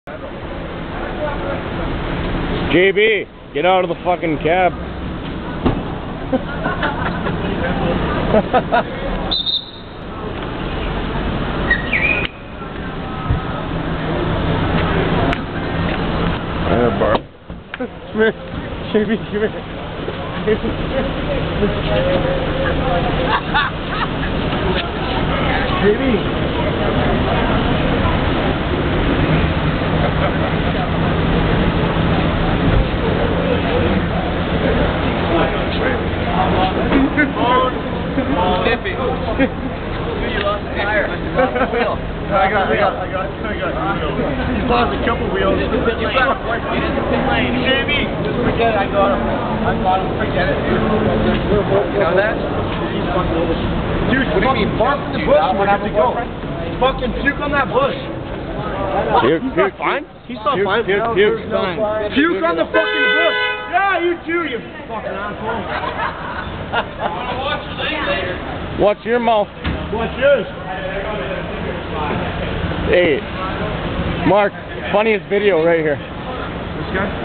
JB, get out of the fucking cab. Bar. Come here. JB, come here. JB. Tippy. You lost the tire. Wheel. I got wheels. He's lost a couple wheels. You did the pit lane. JB, just forget it. I got him. Forget it, dude. You know that? Dude, what do you mean? Bark in the bush when I have to go. Fucking puke on that bush. Puke, he's not fine. He's not fine. Puke, fine. Puke on the fucking bush. Yeah, you too, you fucking asshole. Watch your leg later. Watch your mouth. Watch yours. Hey, Mark, funniest video right here. This guy?